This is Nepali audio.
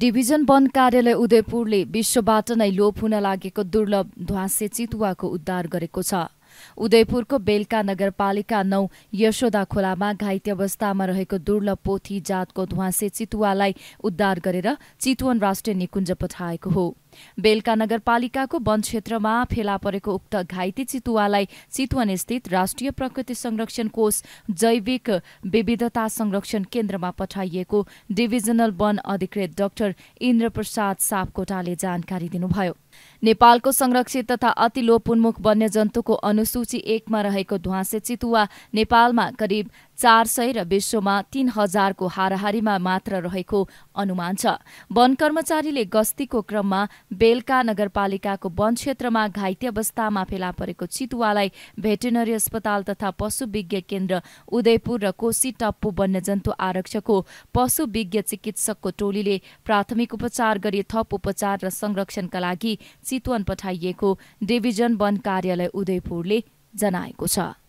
डिभिजन वन कार्यालय उदयपुरले विश्वबाट नै लोप हुन लागेको दुर्लभ ध्वाँसे चितुवाको उद्धार गरेको छ। उदयपुरको बेलका नगरपालिका 9 यशोदा खोलामा घाइते अवस्थामा रहेको दुर्लभ पोथी जातको ध्वाँसे चितुवालाई उद्धार गरेर चितवन राष्ट्रिय निकुञ्ज पठाएको हो। बेलका नगरपालिकाको वन क्षेत्रमा फेला परेको उक्त घाइते चितुवालाई चितवन स्थित राष्ट्रिय प्रकृति संरक्षण कोष जैविक विविधता संरक्षण केन्द्रमा पठाइएको डिभिजनल वन अधिकृत डाक्टर इन्द्रप्रसाद सापकोटाले जानकारी दिनुभयो। नेपालको संरक्षित तथा अति लोप उन्मुख वन्यजन्तुको अनुसूची 1 मा रहेको ध्वाँसे चितुवा नेपालमा करिब 400 र विश्वमा 3000 को हाराहारीमा मात्र रहेको अनुमान छ। वन कर्मचारीले गस्तीको क्रममा बेलका नगरपालिकाको वन क्षेत्रमा घाइते अवस्थामा फेला परेको चितुवालाई भेटेरिनरी अस्पताल तथा पशु विज्ञ केन्द्र उदयपुर र कोशी टप्पु वन्यजन्तु आरक्षकको पशु विज्ञ चिकित्सकको टोलीले प्राथमिक उपचार गरी थप उपचार र संरक्षणका लागि चितवन पठाइएको डिभिजन वन कार्यालय उदयपुरले जनाएको छ।